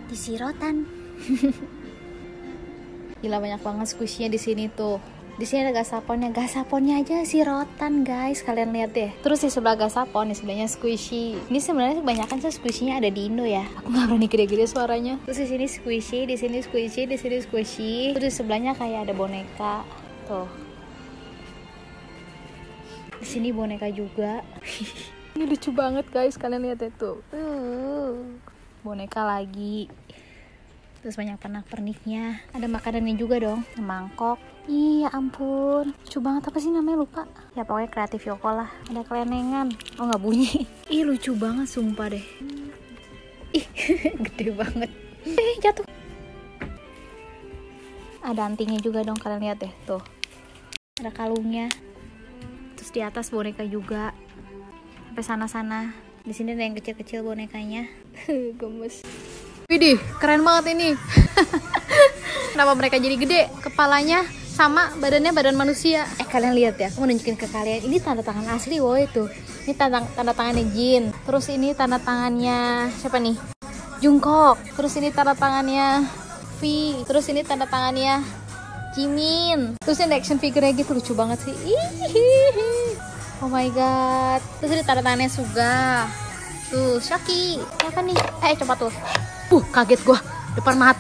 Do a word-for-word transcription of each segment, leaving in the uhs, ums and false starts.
di Sirotan. Gila banyak banget squishy-nya di sini tuh. Di sini ada gasaponnya, gasaponnya aja Sirotan guys, kalian lihat deh. Terus di sebelah gasapon, di sebelahnya squishy. Ini sebenarnya kebanyakan sih squishy-nya ada di Indo ya. Aku nggak berani gede-gede suaranya. Terus di sini squishy, di sini squishy, di sini squishy. Terus di sebelahnya kayak ada boneka tuh. Di sini boneka juga. Ini lucu banget guys, kalian lihat itu. Uh, boneka lagi. Terus banyak pernak-perniknya. Ada makanannya juga dong, mangkok. Iya ampun, lucu banget, apa sih namanya lupa. Ya pokoknya kreatif Yoko lah. Ada kelenengan. Oh nggak bunyi. Ih lucu banget sumpah deh. Ih gede banget. Eh jatuh. Ada antingnya juga dong, kalian lihat deh tuh. Ada kalungnya. Terus di atas boneka juga. Sampai sana-sana. Di sini ada yang kecil-kecil bonekanya. Gemes. Widih, keren banget ini. Kenapa mereka jadi gede? Kepalanya sama badannya badan manusia. Eh kalian lihat ya, aku mau nunjukin ke kalian. Ini tanda tangan asli woy tuh. Ini tanda tanda tangannya Jin. Terus ini tanda tangannya siapa nih? Jungkook. Terus ini tanda tangannya V. Terus ini tanda tangannya Jimin. Terus ini action figure-nya gitu, lucu banget sih. Ihihi. Oh my god. Terus ini tanda tangannya Suga. Tuh, Shoki. Apa nih? Eh coba tuh. Puh, kaget gua. Depan mata.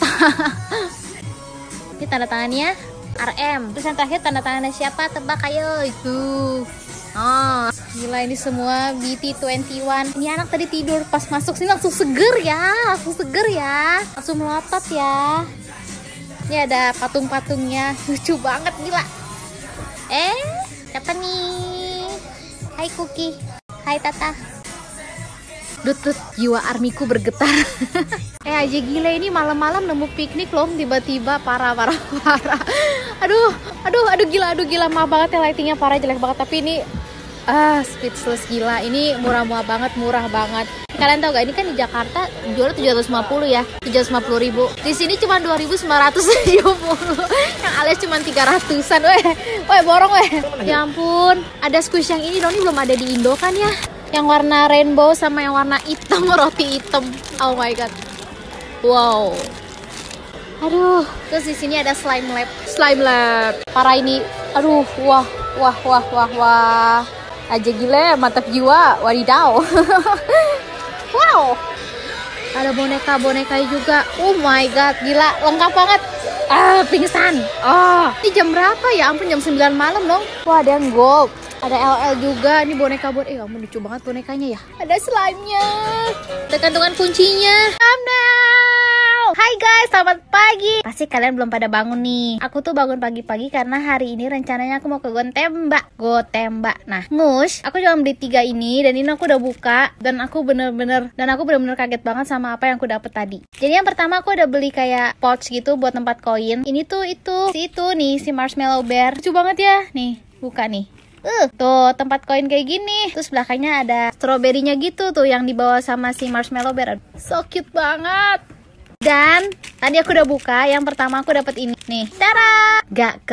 Ini tanda tangannya R M. Terus yang terakhir tanda tangannya siapa? Tebak ayo itu. Oh, gila ini semua B T dua puluh satu. Ini anak tadi tidur pas masuk sini langsung seger ya, langsung seger ya, langsung melotot ya. Ini ada patung-patungnya, lucu banget gila. Eh, siapa nih? Hai Cookie, hai Tata. Dut-dut, jiwa armiku bergetar. Eh aja gila ini malam-malam nemu piknik loh tiba-tiba, parah parah parah. Aduh, aduh, aduh gila, aduh gila, maaf banget ya lightingnya parah, jelek banget. Tapi ini ah speechless gila. Ini murah-murah banget, murah banget. Kalian tahu gak ini kan di Jakarta jualnya tujuh ratus lima puluh ya, tujuh ratus lima puluh ribu. Di sini cuma dua ribu sembilan ratus tujuh puluh. Yang alias cuma tiga ratusan. Weh, weh borong weh. Ya ampun, ada squish yang ini dong, ini belum ada di Indo kan ya? Yang warna rainbow sama yang warna hitam, roti hitam. Oh my god. Wow. Aduh, terus di sini ada slime lab. Slime lab. Parah ini. Aduh, wah, wah, wah, wah, wah. Aja gila, mantap jiwa. Wadidaw. Wow. Ada boneka-boneka juga. Oh my god, gila, lengkap banget. Ah, pingsan. Oh, ini jam berapa ya? Ampun, jam sembilan malam dong. Wah, ada yang gold. Ada L L juga, ini boneka buat, eh kamu lucu banget bonekanya ya. Ada slime-nya, ada kantungan kuncinya. Thumbnail. Hai guys, selamat pagi. Pasti kalian belum pada bangun nih. Aku tuh bangun pagi-pagi karena hari ini rencananya aku mau ke Gotemba. Gotemba. Nah, Mush, aku cuma beli tiga ini dan ini aku udah buka dan aku bener-bener dan aku bener-bener kaget banget sama apa yang aku dapet tadi. Jadi yang pertama aku udah beli kayak pouch gitu buat tempat koin. Ini tuh itu, si itu nih, si Marshmallow Bear. Lucu banget ya. Nih, buka nih. Uh, tuh tempat koin kayak gini. Terus belakangnya ada stroberinya gitu tuh yang dibawa sama si Marshmallow Bear. So cute banget. Dan tadi aku udah buka. Yang pertama aku dapet ini nih. Tara, gak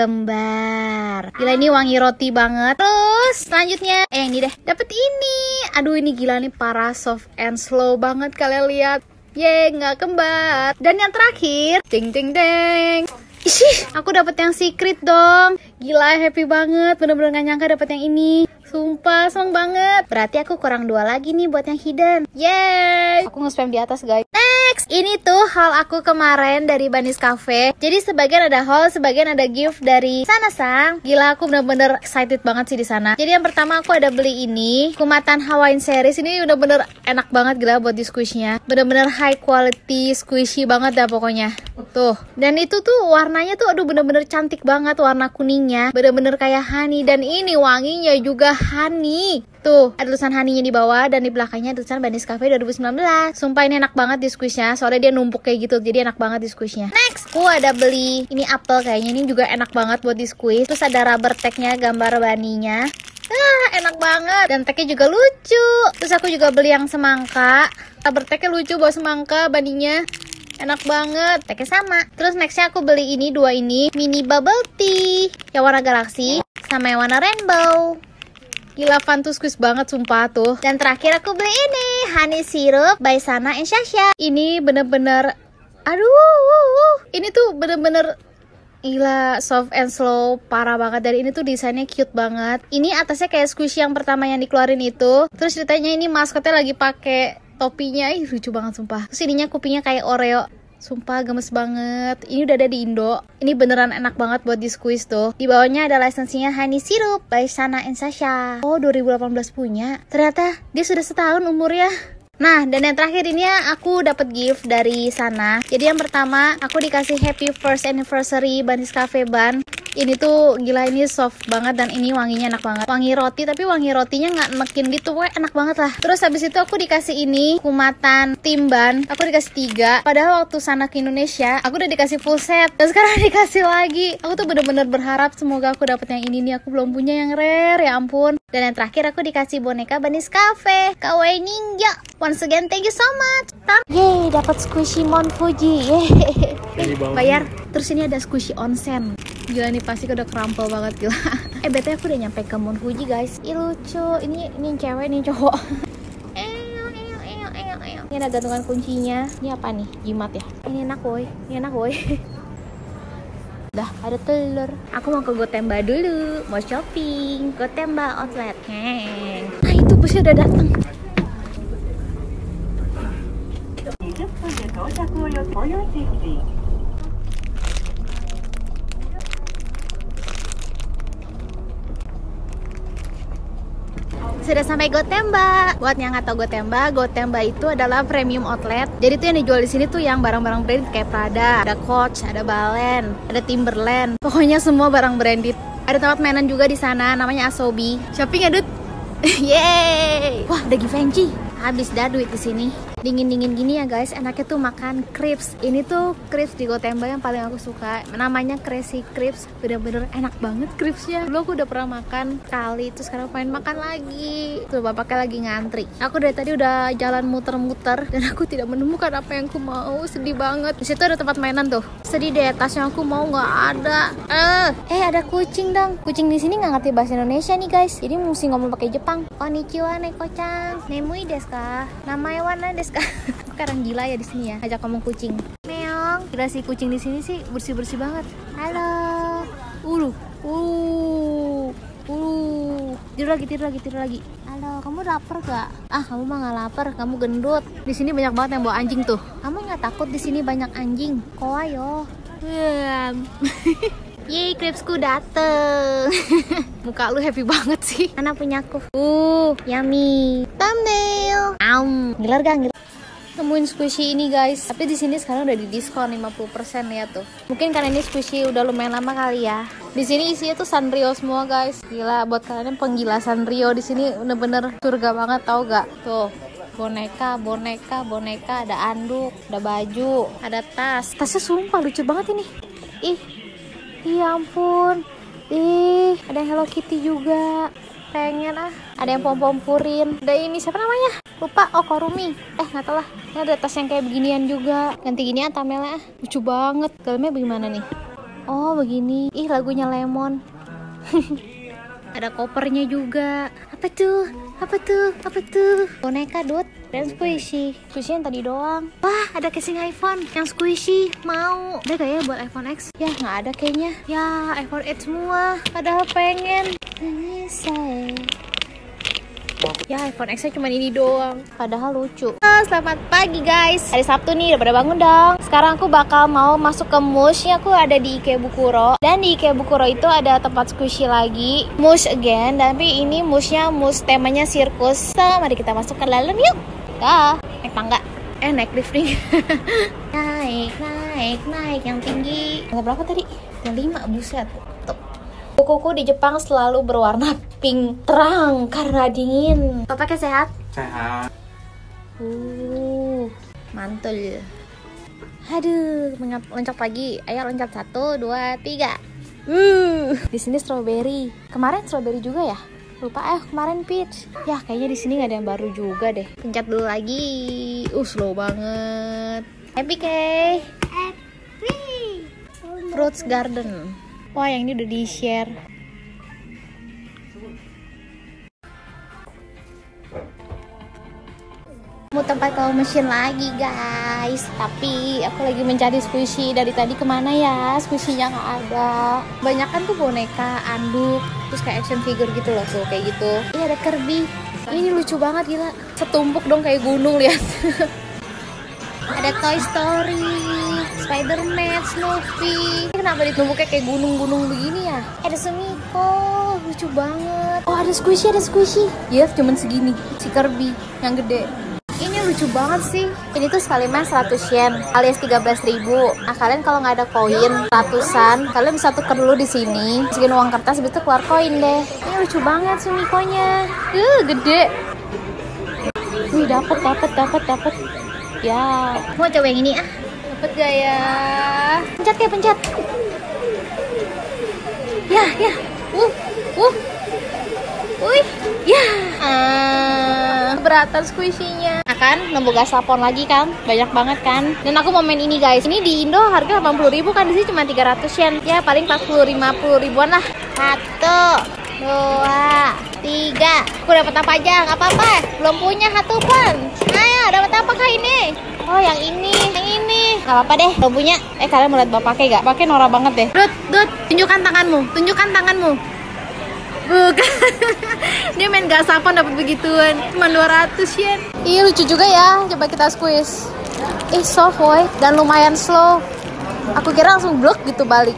kembar. Gila ini wangi roti banget. Terus selanjutnya eh ini deh. Dapet ini. Aduh ini gila nih parah soft and slow banget, kalian lihat. Yeay, gak kembar. Dan yang terakhir, ding ding ding. Ih, aku dapet yang secret dong. Gila, happy banget. Bener-bener gak nyangka dapet yang ini. Sumpah, seneng banget. Berarti aku kurang dua lagi nih buat yang hidden. Yeay. Aku nge-spam di atas, guys. Next, ini tuh haul aku kemarin dari Bunny's Cafe. Jadi sebagian ada haul, sebagian ada gift dari Sanasang. Gila, aku bener-bener excited banget sih di sana. Jadi yang pertama aku ada beli ini, Kumatan Hawaiian Series. Ini bener-bener enak banget gila buat di squishnya. Bener-bener high quality, squishy banget dah pokoknya. Tuh. Dan itu tuh warnanya tuh aduh bener-bener cantik banget warna kuningnya. Bener-bener kayak honey. Dan ini wanginya juga honey. Tuh, ada tulisan honey-nya di bawah dan di belakangnya tulisan Bunny's Cafe dua ribu sembilan belas. Sumpah ini enak banget di squishnya, soalnya dia numpuk kayak gitu, jadi enak banget di squishnya. Next, aku ada beli ini apel kayaknya, ini juga enak banget buat di squish. Terus ada rubber tag-nya, gambar bunny-nya. Ah, enak banget. Dan tag-nya juga lucu. Terus aku juga beli yang semangka. Rubber tag-nya lucu buat semangka, bunny-nya. Enak banget, tag-nya sama. Terus nextnya aku beli ini, dua ini, mini bubble tea yang warna galaksi sama yang warna rainbow. Gila fun tuh squeeze banget sumpah tuh. Dan terakhir aku beli ini honey syrup by Sana and Shasha. Ini bener-bener Aduh, ini tuh bener-bener gila, soft and slow, parah banget. Dan ini tuh desainnya cute banget. Ini atasnya kayak squishy yang pertama yang dikeluarin itu. Terus ceritanya ini maskotnya lagi pakai topinya, ih lucu banget sumpah. Terus ininya kupingnya kayak Oreo. Sumpah gemes banget. Ini udah ada di Indo. Ini beneran enak banget buat di squeeze tuh. Di bawahnya ada lisensinya Honey Syrup by Sana and Sasha. Oh, dua ribu delapan belas punya. Ternyata dia sudah setahun umurnya. Nah, dan yang terakhir ini aku dapat gift dari Sana. Jadi yang pertama aku dikasih Happy First Anniversary Banis Cafe Ban. Ini tuh gila, ini soft banget dan ini wanginya enak banget. Wangi roti tapi wangi rotinya nggak nekin gitu, weh enak banget lah. Terus habis itu aku dikasih ini kumatan timban. Aku dikasih tiga. Padahal waktu Sana ke Indonesia aku udah dikasih full set. Dan sekarang dikasih lagi. Aku tuh bener-bener berharap semoga aku dapet yang ini nih. Aku belum punya yang rare, ya ampun. Dan yang terakhir aku dikasih boneka Banis Cafe Kawaii Ninja. Once again thank you so much. Yeay, dapat squishy Mount Fuji. Yeay. Bayar. Terus ini ada squishy onsen. Gila nih pasti udah kerampel banget gila. Eh btw aku udah nyampe ke Mount Fuji guys. Ih lucu. Ini ini yang cewek, ini yang cowok. Ini ada gantungan kuncinya. Ini apa nih? Jimat ya. Ini enak woy. Ini enak woy. Dah ada telur. Aku mau ke Gotemba dulu. Mau shopping. Gotemba outlet. Heng. Nah itu busnya udah datang. Sudah sampai Gotemba. Buat yang nggak tahu Gotemba, Gotemba itu adalah premium outlet. Jadi tuh yang dijual di sini tuh yang barang-barang branded kayak Prada, ada Coach, ada Balen, ada Timberland. Pokoknya semua barang branded. Ada tempat mainan juga di sana, namanya Asobi. Shopping ya, Dut. Yeay. Wah, ada Givenchy. Habis dah duit di sini. Dingin-dingin gini ya guys, enaknya tuh makan crepes. Ini tuh crepes di Gotemba yang paling aku suka. Namanya Crazy Crepes. Bener-bener enak banget crepesnya. Dulu aku udah pernah makan kali, terus sekarang pengen makan lagi. Tuh bapaknya lagi ngantri. Aku dari tadi udah jalan muter-muter dan aku tidak menemukan apa yang aku mau. Sedih banget. Di situ ada tempat mainan tuh. Sedih deh, tas yang aku mau nggak ada. Eh, eh ada kucing dong. Kucing di sini nggak ngerti bahasa Indonesia nih guys. Jadi mesti ngomong pakai Jepang. Konnichiwa neko-chan. Nemui desu ka? Namae wa nan desu? Sekarang gila ya di sini ya, ajak ngomong kucing. Meong. Gila sih kucing di sini sih bersih-bersih banget. Halo. Ulu. Uh. Uh. Tidur lagi, tidur lagi, tidur lagi. Halo, kamu lapar gak? Ah, kamu mah nggak lapar, kamu gendut. Di sini banyak banget yang bawa anjing tuh. Kamu nggak takut di sini banyak anjing? Koayo. Yeay, crepesku dateng. Muka lu happy banget sih. Anak punyaku. Uh, yummy. Thumbnail. Aum. Ngiler gak? Ngiler. Nemuin squishy ini guys. Tapi di sini sekarang udah di diskon lima puluh persen ya tuh. Mungkin karena ini squishy udah lumayan lama kali ya. Di sini isinya tuh Sanrio semua guys. Gila, buat kalian yang penggila Sanrio di sini bener-bener surga banget, tau gak? Tuh. Boneka, boneka, boneka, ada anduk, ada baju, ada tas. Tasnya sumpah lucu banget ini. Ih. Ya ampun. Ih, ada yang Hello Kitty juga. Pengen ah. Ada yang pom-pom purin. Ada ini siapa namanya? Lupa. Oh, Korumi. Eh, nggak tahu lah. Ini ada tas yang kayak beginian juga. Ganti ginian tamelnya. Lucu banget. Dalamnya bagaimana nih? Oh, begini. Ih, lagunya Lemon. Ada kopernya juga. Apa tuh? Apa tuh? Apa tuh? Boneka, Dut. Dan squishy. Squishy yang tadi doang. Wah, ada casing iPhone yang squishy. Mau. Ada gak ya buat iPhone X? Ya, nggak ada kayaknya. Ya, iPhone eight semua. Padahal pengen. Saya. Ya, iPhone X-nya cuma ini doang. Padahal lucu. Oh, selamat pagi guys. Hari Sabtu nih, udah pada bangun dong. Sekarang aku bakal mau masuk ke Mush. Aku ada di Ikebukuro. Dan di Ikebukuro itu ada tempat squishy lagi. Mush again. Tapi ini Mushnya Mush temanya sirkus. So, mari kita masuk ke dalam yuk. Dah, naik tangga. Eh, naik lifting. Naik, naik, naik yang tinggi. Yang berapa tadi? Yang lima, buset. Tuh. Kuku di Jepang selalu berwarna pink terang karena dingin. Bapaknya sehat? Sehat. Uh, mantul. Aduh, loncat pagi. Ayo loncat satu, dua, tiga. Uh, di sini strawberry. Kemarin strawberry juga ya? Lupa eh kemarin peach. Ya kayaknya di sini nggak ada yang baru juga deh. Pencet dulu lagi. Uh, slow banget. Happy Kay. Happy. Fruits Garden. Wah, yang ini udah di-share. Mau tempat kalau mesin lagi guys, tapi aku lagi mencari squishy. Dari tadi kemana ya squishy-nya nggak ada. Banyak kan tuh boneka, anduk, terus kayak action figure gitu loh tuh kayak gitu. Ini ada Kirby, ini lucu banget gila, setumpuk dong kayak gunung lihat. Ada Toy Story, Spider-Man, Snoopy. Kenapa ditumpuknya kayak gunung-gunung begini ya? Ada Sumiko, lucu banget. Oh ada squishy, ada squishy. Iya cuman segini, si Kirby yang gede. Ini lucu banget sih. Ini tuh sekali main seratus yen alias tiga belas ribu. Nah kalian kalau nggak ada koin ratusan, kalian bisa tuker dulu di sini. Masukin uang kertas, habis itu keluar koin deh. Ini lucu banget Sumikonya. Uh, gede. Wih dapet, dapet, dapet, dapet. Ya, mau coba yang ini ah. Dapet gak ya? Pencet ya, pencet. Ya, ya. Uh, uh. Wih, ya. Ah, beratan squishy-nya. Nah kan, nemu gas lapon lagi kan, banyak banget kan. Dan aku mau main ini guys. Ini di Indo harga delapan puluh ribu kan, di sini cuma tiga ratus yen. Ya paling empat puluh lima puluh ribuan lah. Satu, dua, tiga. Aku dapat apa aja? Gak apa-apa. Belum punya satu pun. Ayo, dapat apa kah ini? Oh, yang ini, yang ini. Gak apa-apa deh. Belum punya. Eh, kalian mau lihat bapak pakai gak? Pakai norak banget deh. Dut, Dut, tunjukkan tanganmu. Tunjukkan tanganmu. Bukan. Dia main gasapon dapat begituan. Cuma dua ratus yen. Ih, lucu juga ya. Coba kita squeeze. Eh, soft boy dan lumayan slow. Aku kira langsung blok gitu balik.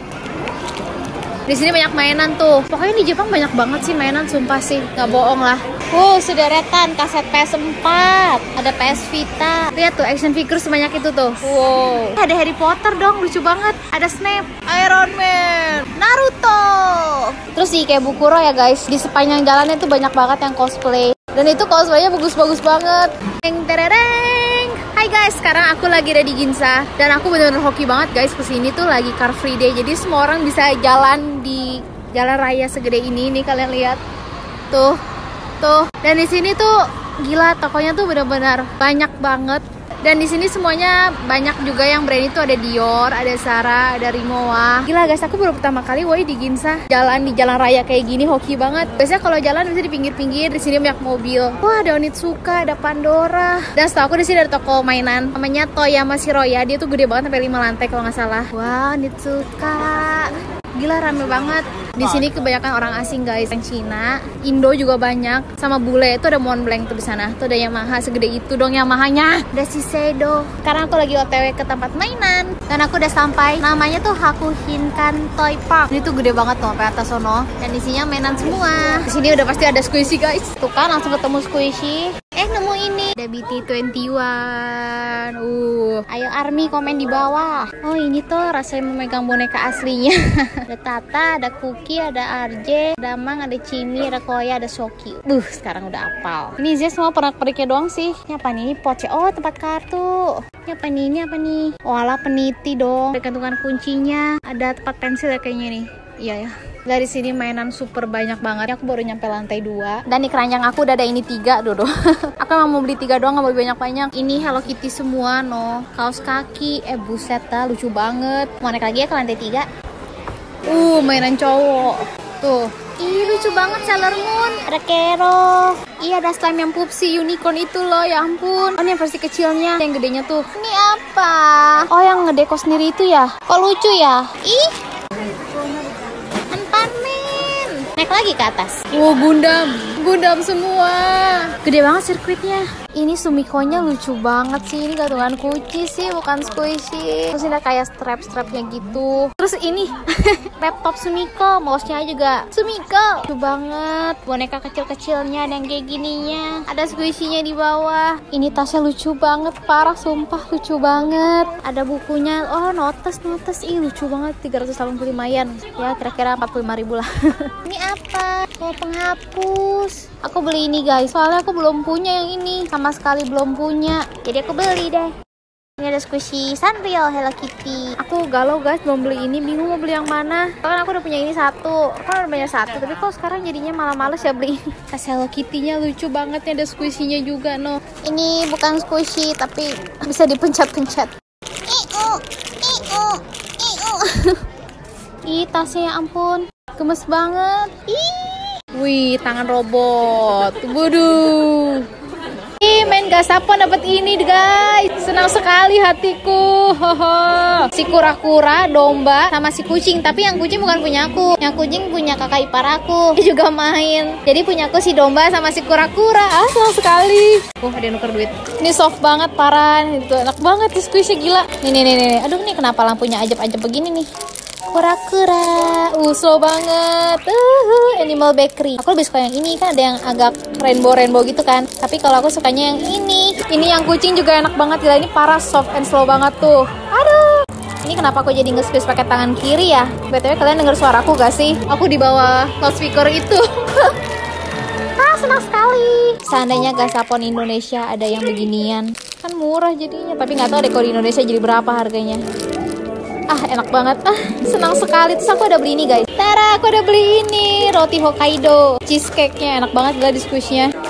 Di sini banyak mainan tuh. Pokoknya di Jepang banyak banget sih mainan, sumpah sih, nggak bohong lah. Wow, sederetan kaset P S empat, ada P S Vita. Lihat tuh action figure sebanyak itu tuh. Wow. Ada Harry Potter dong, lucu banget. Ada Snape, Iron Man, Naruto. Terus di Ikebukuro ya guys, di sepanjang jalannya tuh banyak banget yang cosplay. Dan itu cosplaynya bagus-bagus banget. Teng terereng. Hai guys, sekarang aku lagi ada di Ginza dan aku bener-bener hoki banget guys kesini tuh lagi Car Free Day. Jadi semua orang bisa jalan di jalan raya segede ini nih, kalian lihat tuh, tuh. Dan di sini tuh gila, tokonya tuh bener-bener banyak banget. Dan di sini semuanya banyak juga yang brand itu, ada Dior, ada Zara, ada Rimowa. Gila guys, aku baru pertama kali woi di Ginza jalan di jalan raya kayak gini, hoki banget. Biasanya kalau jalan bisa di pinggir-pinggir, di sini banyak mobil. Wah, ada Onitsuka, ada Pandora. Dan setahu aku di sini ada toko mainan namanya Toyama Shiroya. Dia tuh gede banget sampai lima lantai kalau nggak salah. Wah, Onitsuka. Gila rame banget. Di sini kebanyakan orang asing guys, yang Cina, Indo juga banyak, sama bule. Itu ada Montblanc tuh di sana. Tuh ada Yamaha segede itu dong Yamahanya. Ada Shiseido. Sekarang aku lagi O T W ke tempat mainan dan aku udah sampai. Namanya tuh Hakuhinkan Toy Park. Ini tuh gede banget tuh sampai atas sono. Dan isinya mainan semua. Di sini udah pasti ada squishy guys. Tuh kan langsung ketemu squishy. Eh nemu ini. Ada B T dua puluh satu. Uh, ayo Army komen di bawah. Oh ini tuh rasanya memegang boneka aslinya. Ada Tata, ada Cookie, ada R J, ada Mang, ada Cimi, ada Koya, ada Shoki. Buh, sekarang udah apal. Ini Zez semua pernak-perniknya doang sih. Ini apa nih? Poce. Oh, tempat kartu. Ini apa nih? Ini apa nih? Oh, alah peniti dong. Ada gantungan kuncinya. Ada tempat pensil ya kayaknya nih. Iya ya. Dari sini mainan super banyak banget. Aku baru nyampe lantai dua. Dan di keranjang aku udah ada ini tiga, Dodo. Aku emang mau beli tiga doang, gak mau banyak-banyak. Ini Hello Kitty semua, no. Kaos kaki. Eh, buset dah, lucu banget. Mau naik lagi ya ke lantai tiga? Uh, mainan cowok. Tuh. Ih, lucu banget Sailor Moon. Ada Kero. Iya, ada slime yang Pupsi unicorn itu loh, ya ampun. Oh, ini yang versi kecilnya. Yang gedenya tuh. Ini apa? Oh, yang ngedeko sendiri itu ya? Kok lucu ya? Ih. Anpanman. Naik lagi ke atas. Wow, Gundam. Gundam semua. Gede banget sirkuitnya. Ini Sumikonya lucu banget sih. Ini gantungan kunci sih, bukan squishy. Terus ini ada kayak strap-strapnya gitu. Terus ini laptop Sumiko, mouse-nya juga Sumiko. Lucu banget. Boneka kecil-kecilnya ada yang kayak gininya. Ada squishy-nya di bawah. Ini tasnya lucu banget, parah sumpah lucu banget. Ada bukunya. Oh, notes, notes. Ih, lucu banget. tiga ratus delapan puluh lima yen. Ya, kira-kira empat puluh lima ribu lah. Ini apa? Oh, penghapus. Aku beli ini guys, soalnya aku belum punya yang ini. Sama sekali belum punya. Jadi aku beli deh. Ini ada squishy Sanrio Hello Kitty. Aku galau guys, belum beli ini. Bingung mau beli yang mana. Kan aku udah punya ini satu. Kan udah punya satu. Tapi kok sekarang jadinya malah males ya beli ini. Kas Hello Kitty-nya lucu banget. Ada squishy-nya juga no. Ini bukan squishy, tapi bisa dipencet-pencet. Iu, iu, iu. Ih, tasnya ya ampun. Gemes banget. Ih. Wih, tangan robot. Waduh. Ih, Yeay, main gasapon dapat ini guys. Senang sekali hatiku. Hoho. Si kura-kura, domba, sama si kucing. Tapi yang kucing bukan punya aku. Yang kucing punya kakak ipar aku. Dia juga main. Jadi punya aku si domba sama si kura-kura. Ah, senang sekali. Oh, ada yang nuker duit. Ini soft banget, parah. Itu enak banget di squishnya, gila. Nih, nih, nih, nih. Aduh, nih kenapa lampunya ajab-ajab begini nih. Kura-kura, uh, slow banget. Uh, Animal Bakery. Aku lebih suka yang ini, kan ada yang agak rainbow-rainbow gitu kan. Tapi kalau aku sukanya yang ini. Ini yang kucing juga enak banget, gila. Ini parah soft and slow banget tuh. Aduh. Ini kenapa aku jadi nge-squeeze pakai tangan kiri ya? B T W kalian denger suaraku gak sih? Aku di bawah loudspeaker itu. Ah, senang sekali. Seandainya gasapon Indonesia ada yang beginian, kan murah jadinya. Tapi nggak tahu deh kalau di Indonesia jadi berapa harganya. Ah, enak banget. Ah, senang sekali. Terus aku udah beli ini guys. Tara, aku udah beli ini roti Hokkaido. Cheesecake-nya enak banget gila di squishnya.